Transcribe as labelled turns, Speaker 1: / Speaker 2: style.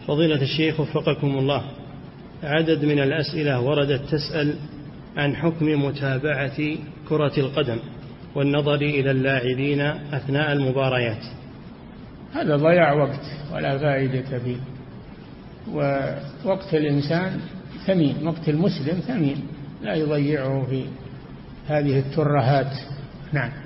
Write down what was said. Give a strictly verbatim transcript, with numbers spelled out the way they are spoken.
Speaker 1: فضيلة الشيخ وفقكم الله، عدد من الأسئلة وردت تسأل عن حكم متابعة كرة القدم والنظر إلى اللاعبين أثناء المباريات.
Speaker 2: هذا ضياع وقت ولا فائدة فيه، ووقت الإنسان ثمين، وقت المسلم ثمين، لا يضيعه في هذه الترهات. نعم.